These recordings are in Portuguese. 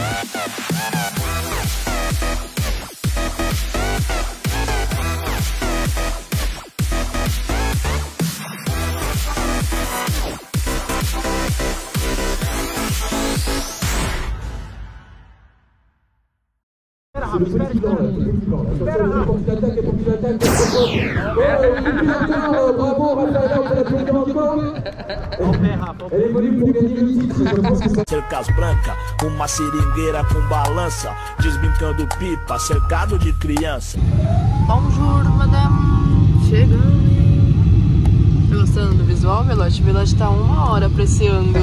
Cercas branca, uma seringueira com balança, desbrincando pipa, cercado de criança. Bonjour, madame. Chegando. Tá gostando do visual, Velote? O Velote tá 1 hora apreciando.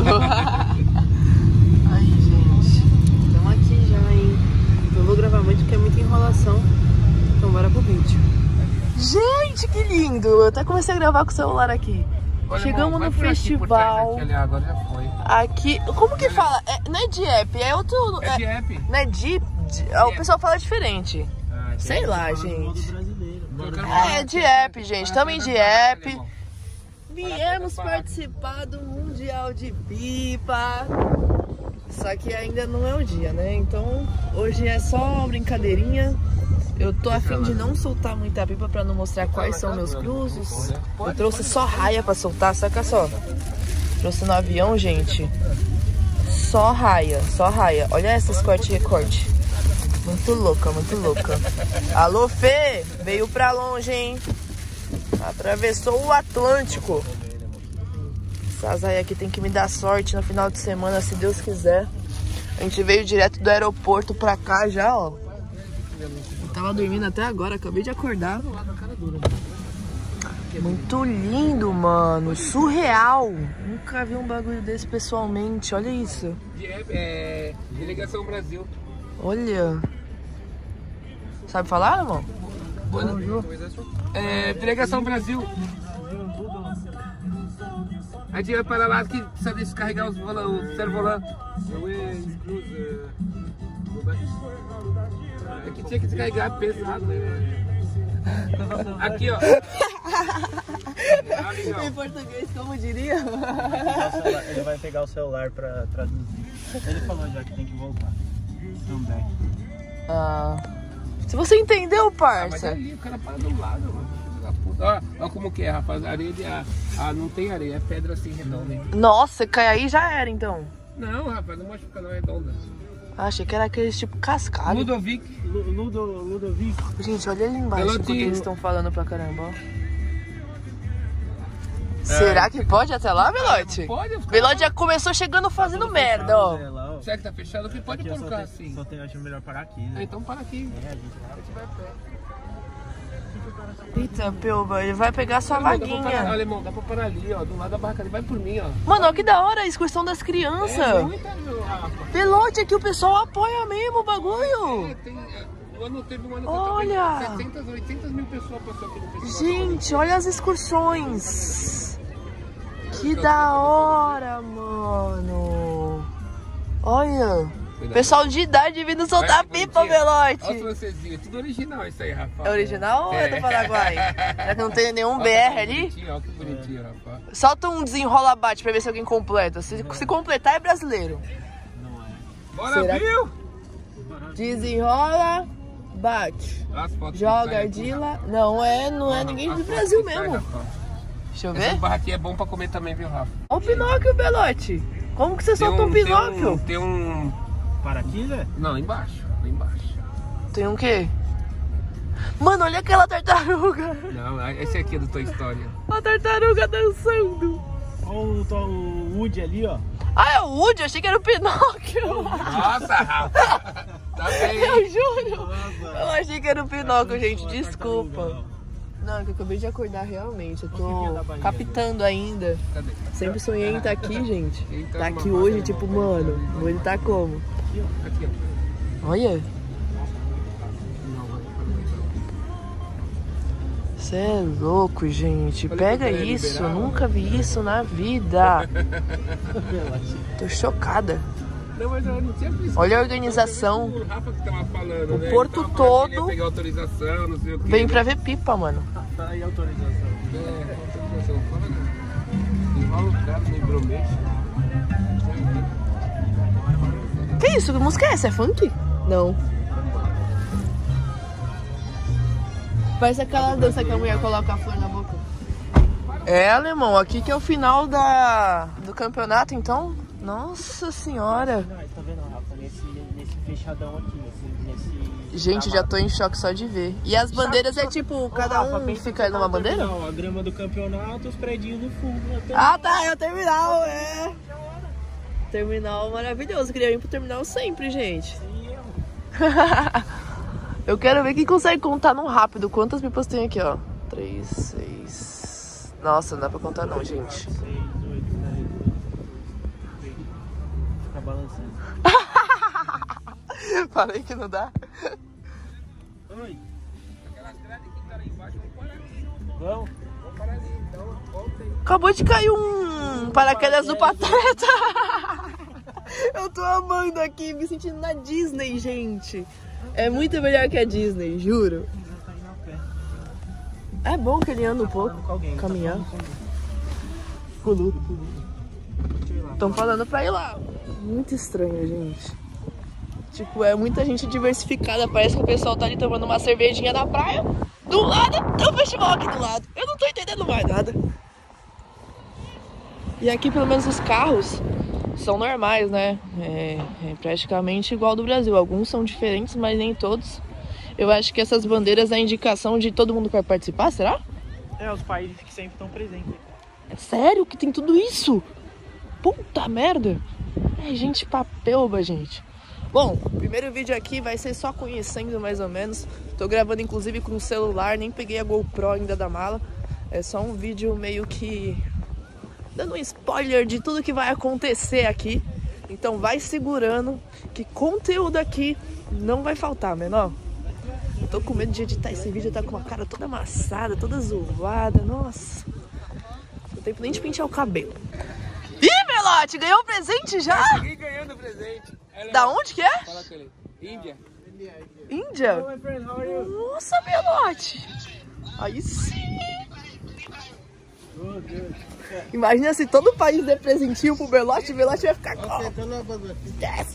Aí, gente. Estamos aqui já, hein? Não vou gravar muito porque é muita enrolação. Então bora pro vídeo. Gente, que lindo! Eu até comecei a gravar com o celular aqui. Olha, chegamos irmão, no festival. Aqui, agora já foi. Aqui, como que fala? Não é Dieppe, é outro. É Dieppe? Não é Dieppe? O pessoal fala diferente. Sei lá, gente. É Dieppe, gente. Estamos em Dieppe. Viemos participar do Mundial de Pipa. Só que ainda não é o dia, né? Então hoje é só brincadeirinha. Eu tô a fim de não soltar muita pipa pra não mostrar quais são meus cruzes. Eu trouxe só raia pra soltar, saca só. Trouxe no avião, gente. Só raia, só raia. Olha essas corte-recorte. Muito louca, muito louca. Alô, Fê! Veio pra longe, hein? Atravessou o Atlântico. Essas raias aqui tem que me dar sorte no final de semana, se Deus quiser. A gente veio direto do aeroporto pra cá já, ó. Eu tava dormindo até agora, acabei de acordar. Muito lindo, mano. Surreal. Nunca vi um bagulho desse pessoalmente. Olha isso. Delegação Brasil. Olha. Sabe falar, irmão? Delegação Brasil. A gente vai para lá que precisa descarregar os servolantes. Aqui tinha que descarregar pesado, né? Aqui, ó. Em português, como diria? Ele vai pegar o celular pra traduzir. Ele falou já que tem que voltar também. Se você entendeu, Mas parça. ali o cara para do lado, mano. Olha como que é, rapaz. Areia não tem areia, é pedra assim redonda. Hein? Nossa, cai aí já era, então. Não, rapaz, não machuca não, é redonda. Achei que era aqueles tipo cascalho. Ludovic. Ludovic. Gente, olha ali embaixo o que eles estão falando pra caramba, ó. Será que pode até lá, Velote? Pode. Velote já começou chegando fazendo merda, ó. Será que tá fechado? Que pode pôr o carro assim. Só tem, acho melhor parar aqui, né? Então para aqui. A gente vai perto. Eita, Pelba, ele vai pegar sua vaguinha. Alemão, dá pra parar ali, ó. Do lado da barraca ali. Vai por mim, ó. Mano, olha que da hora a excursão das crianças. Velote, aqui o pessoal apoia mesmo o bagulho. Teve um ano olha. 700, 800 mil pessoas passou aqui no festival. Gente, olha as excursões. Que da hora, mano. Olha. Pessoal de idade vindo soltar pipa, Velote. Olha os francesinhos, tudo original isso aí, rapaz. É original ou é do Paraguai? Já que não tem nenhum BR ali? Olha que bonitinho, rapaz. Solta um desenrola-bate pra ver se alguém completa. Se completar é brasileiro. Não é. Bora, viu? Desenrola, bate. Joga argila. Não é ninguém do Brasil mesmo. Deixa eu ver. Esse barra aqui é bom pra comer também, viu, Rafa? Olha o Pinóquio, Velote. Como que você solta um Pinóquio? Tem um... Paraquilha? Não, embaixo. Embaixo. Tem um quê? Mano, olha aquela tartaruga. Não, esse aqui é do Toy Story. A tartaruga dançando. Olha o Woody ali, ó. Ah, é o Woody? Eu achei que era o Pinóquio. Nossa, Rafa. Tá bem. Eu juro. Eu achei que era o Pinóquio, gente. Desculpa. Não, é que eu acabei de acordar realmente. Eu tô captando ainda. Cadê? Sempre sonhei em estar aqui, gente. Tá aqui hoje, tipo, mano, ele tá como? Aqui, ó. Olha. Você é louco, gente. Pega isso. Eu nunca vi isso na vida. Tô chocada. Não, mas eu não tinha visto. Olha a organização. O Rafa que tava falando, O né? porto todo pegar autorização, não sei o que. vem pra ver pipa, mano. Tá aí a autorização. Autorização. Fala, né? Enrola o cara, nem promete. Que isso? Que música é essa? É funk? Não. Parece aquela dança que a mulher coloca a flor na boca. É, alemão, aqui que é o final do campeonato, então. Nossa senhora. Não, tá vendo, Rafa? Nesse fechadão aqui, nesse... Gente, já tô em choque só de ver. E as bandeiras é tipo, cada um fica numa bandeira? Não, a grama do campeonato, os predinhos no fundo. Ah, tá, é o terminal, é. Terminal maravilhoso, queria ir pro terminal sempre, gente. Eu quero ver quem consegue contar no rápido. Quantas pipas tem aqui, ó? 3, 6... Nossa, não dá pra contar não, gente. 6, 8, 10, 12. Fica balançando. Falei que não dá. Oi. Aquelas grades que tá lá embaixo, vamos parar ali. Vamos? Vamos parar ali, então. Volta aí. Acabou de cair um paraquedas do Pateta. Eu tô amando aqui, me sentindo na Disney, gente. É muito melhor que a Disney, juro. É bom que ele anda um pouco, caminhar. Estão falando pra ir lá. Muito estranho, gente. Tipo, é muita gente diversificada. Parece que o pessoal tá ali tomando uma cervejinha na praia. Do lado, tem um festival aqui do lado. Eu não tô entendendo mais nada. E aqui, pelo menos, os carros são normais, né? É praticamente igual ao do Brasil. Alguns são diferentes, mas nem todos. Eu acho que essas bandeiras é a indicação de todo mundo que vai participar, será? É, os países que sempre estão presentes. É sério que tem tudo isso? Puta merda! É gente papelba, gente. Bom, o primeiro vídeo aqui vai ser só conhecendo mais ou menos. Tô gravando inclusive com o celular, nem peguei a GoPro ainda da mala. É só um vídeo meio que dando um spoiler de tudo que vai acontecer aqui. Então vai segurando que conteúdo aqui não vai faltar, menor. Tô com medo de editar esse vídeo, tá com uma cara toda amassada, toda zoada. Nossa, não tem tempo nem de pentear o cabelo. Ih, Belote, ganhou um presente já? Cheguei ganhando presente. Da onde que é? Fala com ele. Índia. Índia? Nossa, Belote. Aí sim. Imagina se todo o país der presentinho pro Belote, o Belote vai ficar... Desce.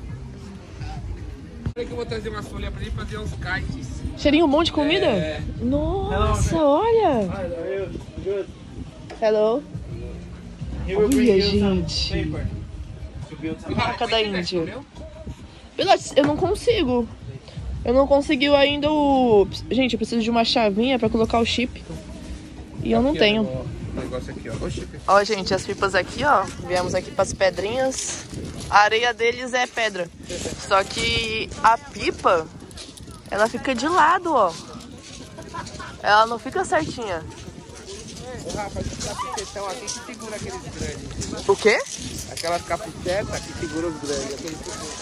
Falei que eu vou trazer umas folhas pra ele fazer uns kites. Cheirinho um monte de comida? É. Nossa, olha. Hello. Olha, gente. Marca da Índia. Belote, eu não consigo. Eu não consegui ainda o... Gente, eu preciso de uma chavinha pra colocar o chip. E eu não tenho. Negócio aqui, ó. Oxi. Ó, gente, as pipas aqui, ó. Viemos aqui pras pedrinhas. A areia deles é pedra. Só que a pipa, ela fica de lado, ó. Ela não fica certinha. Ô, Rafa, esse capuchetão aqui que segura aqueles grandes. O quê? Aquelas capucetas que seguram os grandes. Aqueles...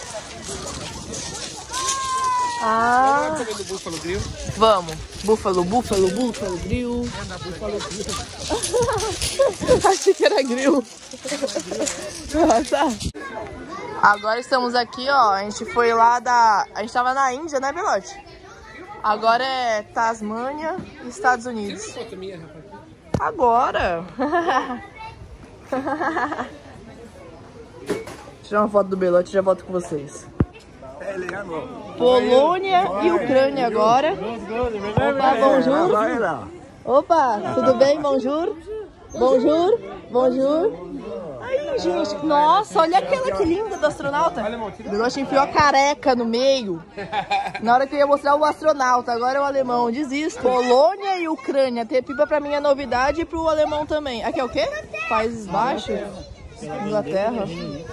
Ah. Vamos comer do Búfalo Grill? Vamos. Búfalo grill. Achei que era grill. Ah, tá. Agora estamos aqui, ó. A gente foi lá da... A gente tava na Índia, né, Belote? Agora é Tasmânia e Estados Unidos. Tira uma foto minha, Rafa. Agora. Tirar uma foto do Belote e já volto com vocês. Polônia e Ucrânia agora. Opa, bonjour. Opa, tudo bem? Bonjour. Bonjour. Bonjour. Aí, gente. Nossa, olha aquela que linda do astronauta. O Belote enfiou a careca no meio. Na hora que eu ia mostrar o astronauta. Agora é o alemão. Desisto. Polônia e Ucrânia. Ter pipa pra mim é novidade e pro alemão também. Aqui é o quê? Países Baixos? Inglaterra.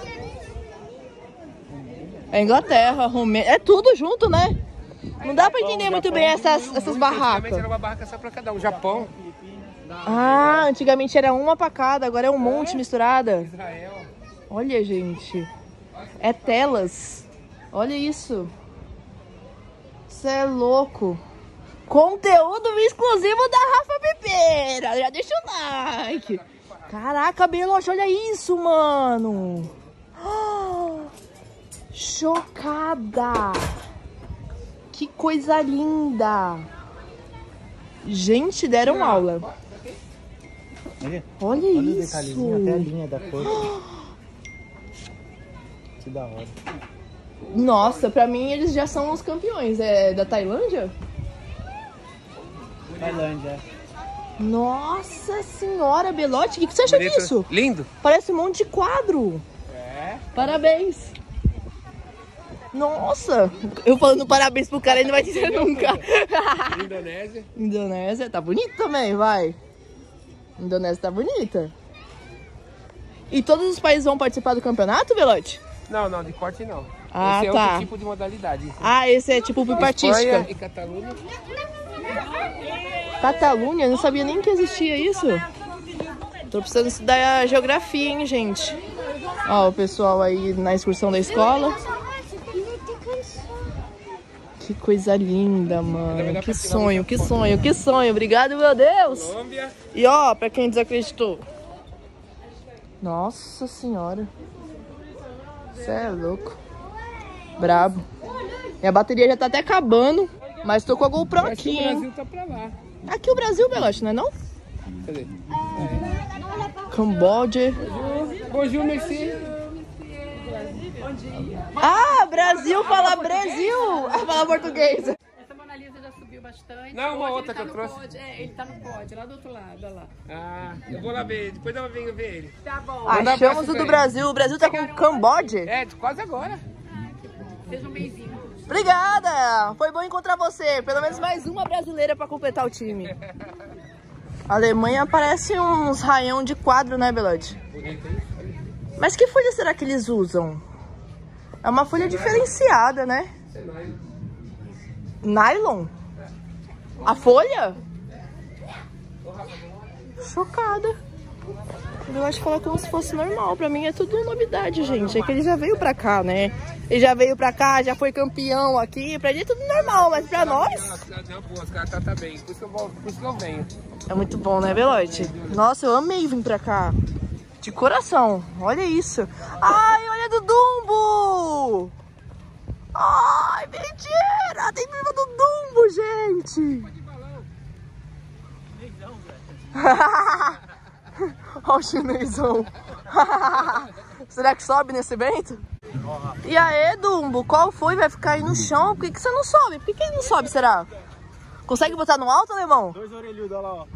É Inglaterra, Romênia, é tudo junto, né? Não dá pra entender muito bem essas barracas. Antigamente era uma barraca só pra cada um. Japão. Ah, antigamente era uma pra cada, agora é um monte misturada. Israel. Olha, gente. É telas. Olha isso. Isso é louco. Conteúdo exclusivo da Rafa Pipeira. Já deixa o like. Caraca, Belote, olha isso, mano. Chocada! Que coisa linda! Gente, deram aula. Olha os isso! detalhezinhos, até a linha da cor. Que da hora. Nossa, pra mim eles já são os campeões. É da Tailândia? Tailândia. Nossa senhora, Belotti, o que você acha disso? Lindo. Parece um monte de quadro. É. Parabéns. Nossa, eu falando parabéns pro cara, ele não vai dizer nunca. Indonésia. Indonésia, tá bonito também, vai. Indonésia tá bonita. E todos os países vão participar do campeonato, Belotti? Não, não, de corte não. Ah, esse é tá. outro tipo de modalidade. Ah, esse é tipo pipa artística. Espanha e Catalunha. Catalunha, eu não sabia nem que existia isso. Tô precisando estudar a geografia, hein, gente. Ó, o pessoal aí na excursão da escola. Que coisa linda, mano. Que sonho, que sonho, que sonho. Obrigado, meu Deus. Colômbia. E ó, pra quem desacreditou. Nossa senhora. Você é louco. Brabo. Minha bateria já tá até acabando. Mas tô com a GoPro aqui, hein. O Brasil tá pra lá. Aqui o Brasil, Belotti, não é não? Cadê? Camboja. Bonjour, merci. Ah, Brasil, fala Brasil. Fala português. Essa Mona Lisa já subiu bastante. Não, uma Hoje outra ele que eu trouxe. Pódio. É, ele tá no pódio, lá do outro lado, olha lá. Ah, eu vou lá ver. Depois eu venho ver ele. Tá bom. Achamos o do Brasil. O Brasil tá com Camboja. É, quase agora. Seja um benzinho. Obrigada! Foi bom encontrar você. Pelo menos mais uma brasileira pra completar o time. A Alemanha parece uns raião de quadro, né, Belotti? Mas que folha será que eles usam? É uma folha diferenciada, né? Nylon? A folha? Chocada. Eu acho que falar como se fosse normal. Pra mim é tudo novidade, gente. É que ele já veio pra cá, né? Ele já veio pra cá, já foi campeão aqui. Pra ele é tudo normal, mas pra nós... Não, pô, os caras tá bem. Por isso que eu venho. É muito bom, né, Belotti? Nossa, eu amei vir pra cá. De coração. Olha isso. Ai, olha do Dumbo! Ai, mentira! Tem prima do Dumbo, gente! Olha o chinesão. Será que sobe nesse evento? E aí, Dumbo, qual foi? Vai ficar aí no chão? Por que você não sobe? Por que ele não sobe, será? Consegue botar no alto, alemão? 2 orelhudos, olha lá, ó.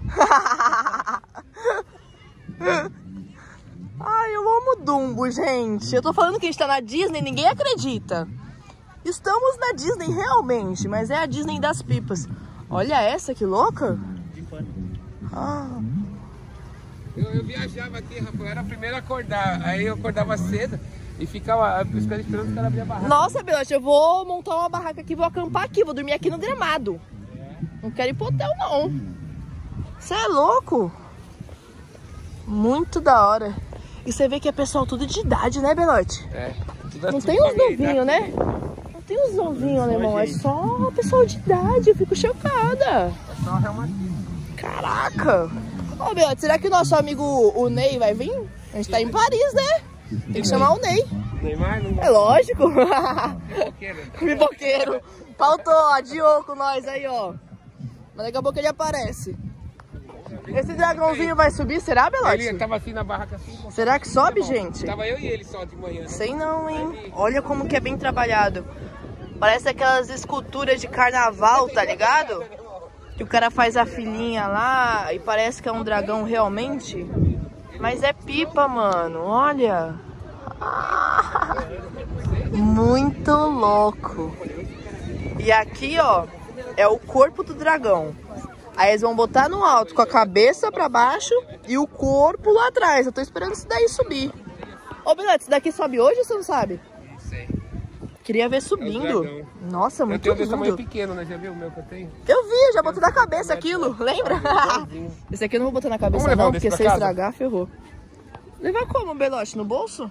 Ai, eu amo Dumbo, gente. Eu tô falando que a gente tá na Disney, ninguém acredita. Estamos na Disney realmente, mas é a Disney das pipas. Olha essa, que louca. Ah. Eu viajava aqui, rapaz. Eu era o primeiro a acordar. Aí eu acordava cedo e ficava esperando os caras abrir a barraca. Nossa, Belotti, eu vou montar uma barraca aqui, vou acampar aqui, vou dormir aqui no gramado. Não quero ir pro hotel, não. Você é louco? Muito da hora. E você vê que é pessoal tudo de idade, né, Belotti? É. Não tem uns novinhos, né? Não tem uns novinhos, alemão. É só pessoal de idade. Eu fico chocada. É só reumatismo. Caraca. Ô, Belotti, será que o nosso amigo, o Ney, vai vir? A gente tá em Paris, né? Tem que chamar o Ney. Neymar não É lógico. Pipoqueiro. Pipoqueiro. Faltou, adiou com nós aí, ó. Mas daqui a pouco ele aparece. Esse dragãozinho vai subir, será, Belotti? Ele tava assim na barraca assim. Será que sobe, gente? Tava eu e ele só de manhã. Né? Sei não, hein? Olha como que é bem trabalhado. Parece aquelas esculturas de carnaval, tá ligado? Que o cara faz a filhinha lá e parece que é um dragão realmente. Mas é pipa, mano. Olha. Ah, muito louco. E aqui, ó, é o corpo do dragão. Aí eles vão botar no alto com a cabeça pra baixo e o corpo lá atrás. Eu tô esperando isso daí subir. Ô, Belotti, isso daqui sobe hoje ou você não sabe? Não sei. Queria ver subindo. Nossa, muito Eu tenho desse tamanho lindo. pequeno, né? Já viu o meu que eu tenho? Eu vi, já botei na cabeça aquilo, lembra? Esse aqui eu não vou botar na cabeça Vamos levar não, um desse porque se pra casa? estragar, ferrou. Levar como, Belotti? No bolso?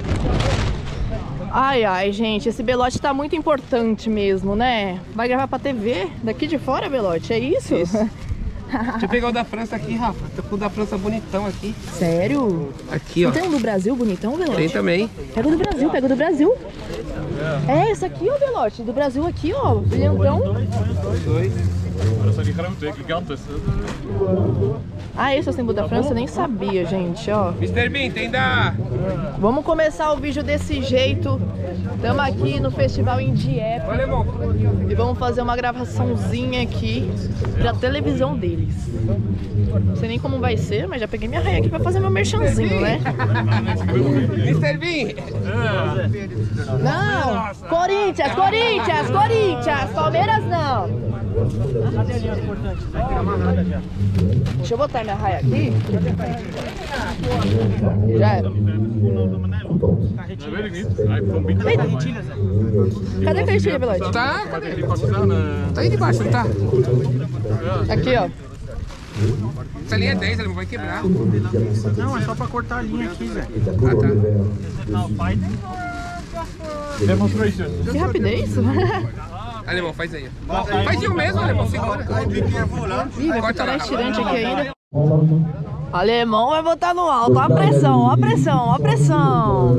Ai, ai, gente, esse Belotti tá muito importante mesmo, né? Vai gravar pra TV daqui de fora, Belotti? É isso? Deixa eu pegar o da França aqui, Rafa. Tô com o da França bonitão aqui. Sério? Aqui, ó. Não tem um do Brasil bonitão, Belotti? Tem também. Pega o do Brasil, pega o do Brasil. É, esse aqui, ó, Belotti. Do Brasil aqui, ó. Brilhantão. Dois. Ah, esse é o símbolo da França? Eu nem sabia, gente, ó. Mr. Bean, tem da... Vamos começar o vídeo desse jeito. Estamos aqui no festival em Dieppe. Olha, irmão. E vamos fazer uma gravaçãozinha aqui pra televisão deles. Não sei nem como vai ser, mas já peguei minha raia aqui pra fazer meu merchanzinho, né? Mr. Bean. Não! Corinthians, Corinthians, Corinthians! Palmeiras não! Deixa eu botar minha raia aqui. Já era. Cadê a cartilha, Belote? Tá, cadê? Tá aí debaixo, não tá? Aqui, ó. Essa linha é 10, ela vai quebrar. Não, é só pra cortar a linha aqui, velho. Ah, Que rapidez! tá. Alemão, faz aí. Faz eu mesmo, Alemão, segura. Ih, vai ficar estirante aqui ainda. Alemão vai botar no alto. Ó a pressão, ó a pressão, ó a pressão.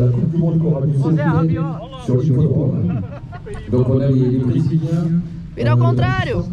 Vira ao contrário.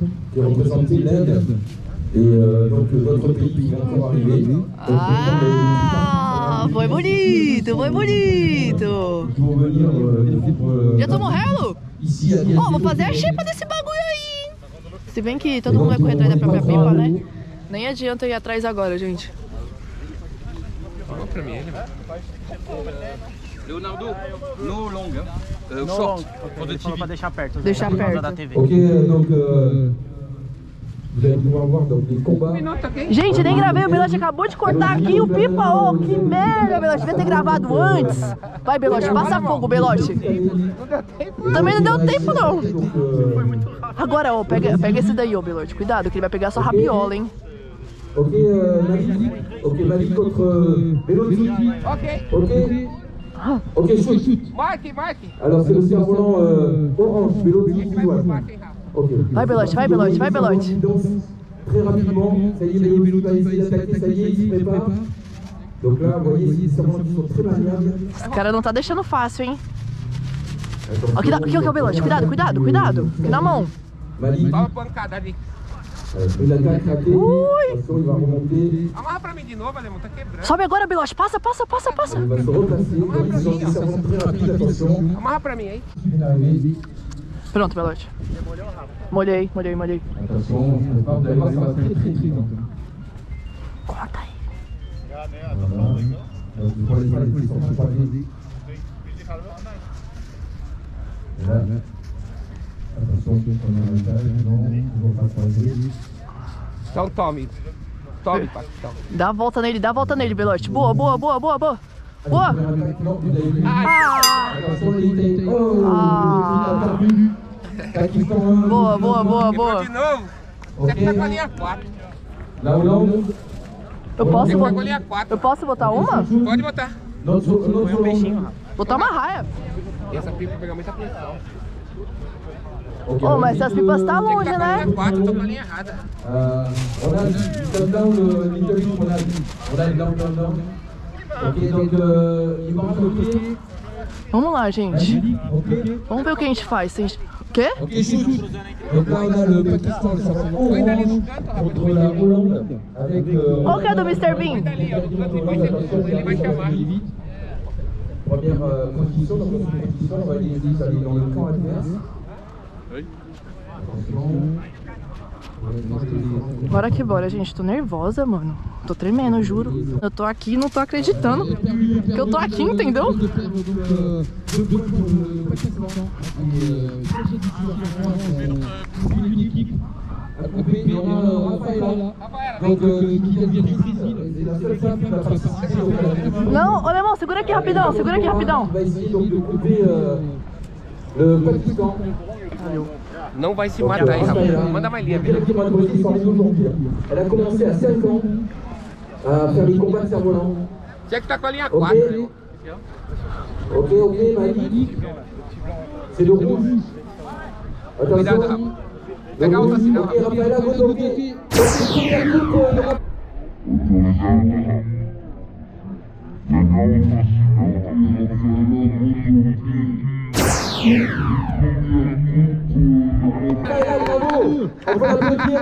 Ah, foi bonito, foi bonito. Já tô morrendo? Ó, vou fazer a xepa desse bagulho aí, hein? Se bem que todo mundo vai correr atrás da própria pipa, né? Nem adianta ir atrás agora, gente. Olha pra mim, ele. Leonardo, no long. No long. Ele falou pra deixar perto. Deixar por causa perto. da TV. Ok, donc vous allez pouvoir voir donc, les combats. Gente, nem gravei, o Belote acabou de cortar aqui o pipa, ó. Que merda, Belote, devia ter gravado antes. Vai, Belote, passa fogo, Belote. Também não deu tempo, não. Agora, ó, pega esse daí, ó, Belote. Cuidado, que ele vai pegar sua rabiola, hein. Ok, Mali. Ok, Mali contre Belotti. Ok. Ok. Ok, shoot. Marque. Alors c'est le cerf-volant orange, Belotti, Ivoire. Ok. Vai, Belote, vai, Belote, vai, Belote. Très rapidement, ça y est, les Belotti va essayer d'attaquer, ça y est, il se prépare. Donc là, vous voyez, les cerfs-volants qui sont très maniables. Esse cara não tá deixando fácil, hein. Aqui, aqui, o Belote, cuidado. Aqui na mão. Mali, Toma pancada ali. il attaque raté. Attention, il va remonter. Amarra pra mim de novo, Alemão, tá quebrando. Sobe agora, Belote, passa. Il va se replacer. Ils ont des cerfs-volants très rapides, attention. Amarra pra mim aí. Pronto, Belote. Molhei. Attention, vous allez voir, ça va très vite. Corta aí. Voilà. Donc, vous voyez pas les sont croisés. Voilà. Attention, on a un étage, non, ils vont pas croiser. Então tome, Paco, tome. Dá a volta nele, Belote. Boa. Non, vous avez vu. Attention, il était. Oh, il a perdu. Boa. Quebrou de novo. Você que tá com a linha 4. La Hollande. Eu posso, Você que tá com a linha 4. eu posso botar uma? Pode botar. Notre Hollande. Botar uma raia. E essa pipa vai pegar muita pressão. Ok, Ô, mas essas pipas tá Tem que longe, tá com a né? linha 4, eu tô com a linha errada. on a down l'Italie, on a down. Ok, donc il va bloquer. Vamos lá, gente. Ok. Vamos ver o que a gente faz. O quê? Ok, shoot. Donc là, on a le Pakistan, le cerf-volant orange contre la Hollande avec. Qual que é do Mr. Bean? Ele vai chamar. Première position, donc dans cette position, on va aller dans le camp adverse. Attention. Bora que bora, gente. Tô nervosa, mano. Tô tremendo, juro. Eu tô aqui e não tô acreditando que eu tô aqui, entendeu? Não, ô Alemão, segura aqui rapidão, Vai essayer donc de couper le Pakistan. Não vai se matar aí, rapaz. Manda mais linha, velho. Elle a commencé à 5 ans à faire les combats de cerf-volant. Você que tá com a linha Ok, 4, Alemão. ok, Mali. C'est le rouge. Cuidado, Attention. rapaz. Pega a outra sinal, Ok, rapaz. Rafaela, go, ok. Première coupe, Rafaela, bravo. On peut l'applaudir.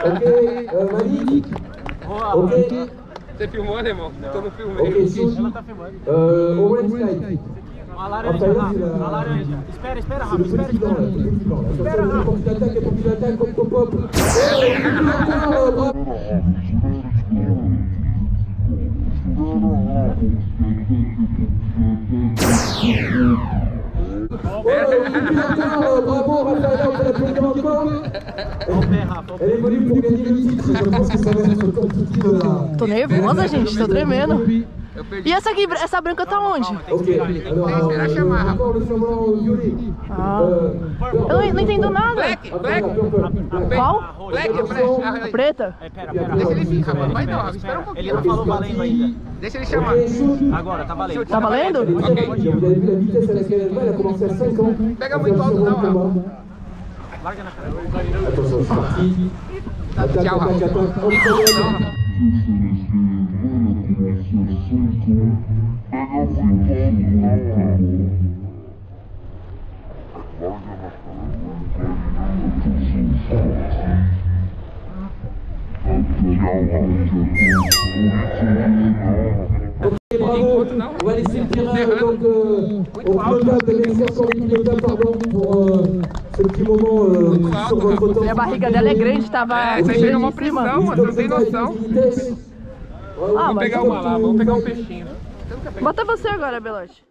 Malik. Ok. Você filmou, né, irmão? Eu não filmei. Ok, ela tá filmando. Orange Sky. A laranja, a laranja. Espera, Rafa, espera. Espera, Rafa. Bravo, Raphaël, on peut l'applaudir encore. Elle est venue pour gagner le titre. Je pense que ça va être compliqué de la... Tô nervosa, gente, tô tremendo. E essa aqui, essa branca tá onde? Ok, alors, Eu não entendo nada. Black. Qual? Black. A preta? Pera. Deixa ele vir, rapaz. Vai não, espera um pouquinho. Ele não falou valendo ainda. Deixa ele chamar. Agora, tá valendo. Tá valendo? Pega muito alto não, Rafa. Larga na cara. Attention, c'est parti. Tchau, Rafa. Ok, bravo. On va laisser le terrain donc, au pilotage de l'exercice pilotage, pardon, pour ce petit moment sur votre temps. Minha barriga dela é grande, tava... Isso aí é uma pressão, mano. Não tem noção. Ah, Vamos pegar uma lá, vamos pegar um peixinho. Bota você agora, Belote.